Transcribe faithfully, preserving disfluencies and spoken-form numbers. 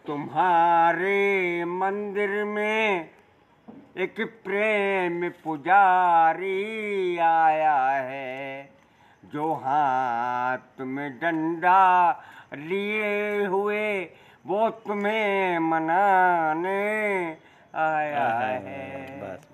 तुम्हारे मंदिर में एक प्रेम पुजारी आया है, जो हाथ में डंडा लिए हुए वो तुम्हें मनाने आया है। बस।